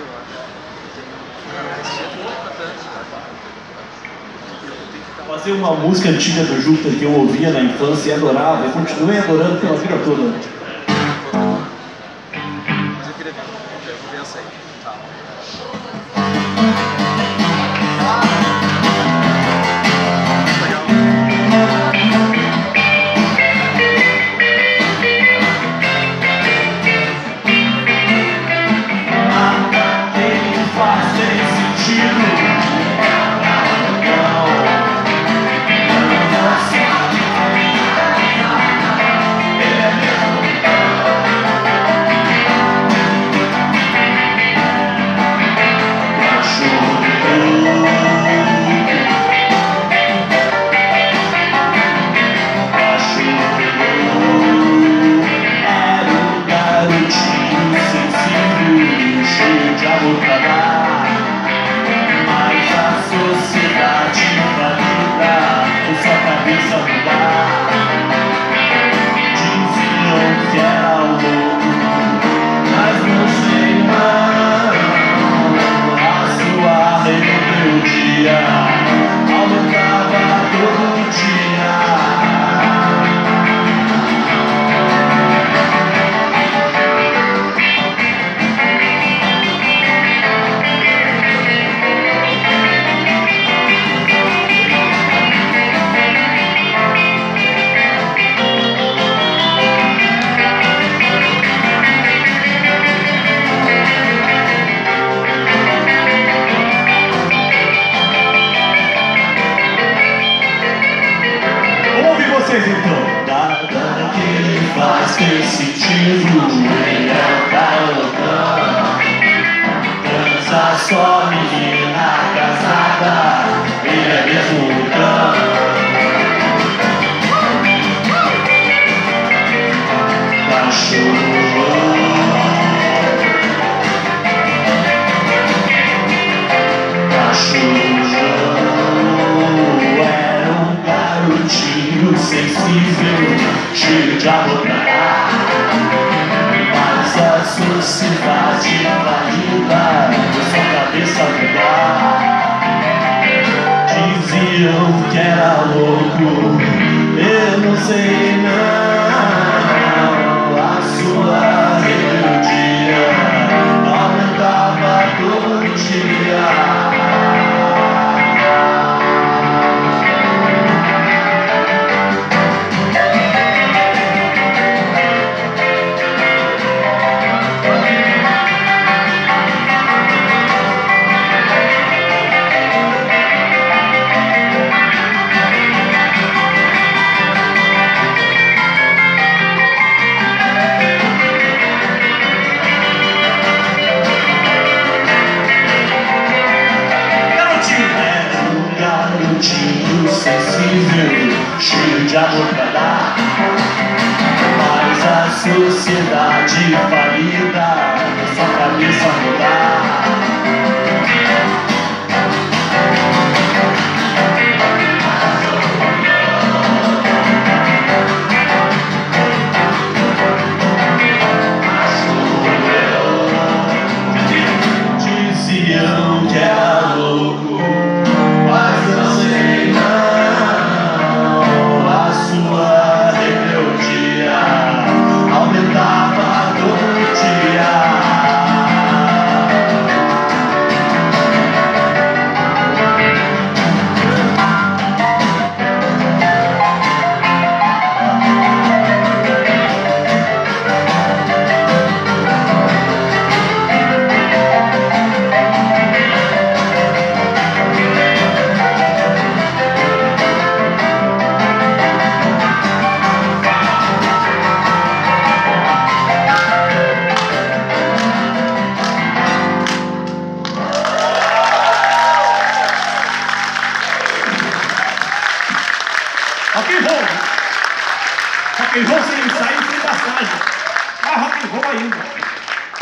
Fazer uma música antiga do Júpiter que eu ouvia na infância e adorava, e continuei adorando pela vida toda. Mas eu queria ver, vou ver essa aí. Tá. Só menina casada, ele é mesmo cão. Cachorro, era um garotinho sensível, cheio de amor pra dar. Mas a sociedade falida sua cabeça mudar. Diziam que era louco, eu não sei não. A sua rebeldia aumentava todo dia. Sensível, cheio de amor pra dar. Mas a sociedade falida sua cabeça mudar. Diziam que era louco, mas não sei não. A sua rebeldia aumentava todo dia. Rock and roll